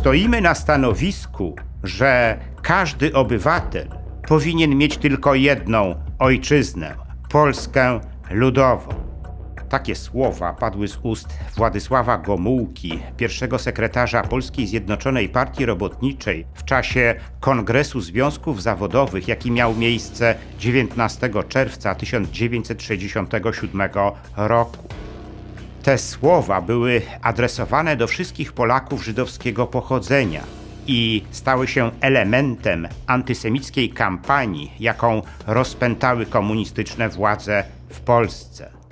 Stoimy na stanowisku, że każdy obywatel powinien mieć tylko jedną ojczyznę – Polskę Ludową. Takie słowa padły z ust Władysława Gomułki, pierwszego sekretarza Polskiej Zjednoczonej Partii Robotniczej w czasie Kongresu Związków Zawodowych, jaki miał miejsce 19 czerwca 1967 roku. Te słowa były adresowane do wszystkich Polaków żydowskiego pochodzenia i stały się elementem antysemickiej kampanii, jaką rozpętały komunistyczne władze w Polsce.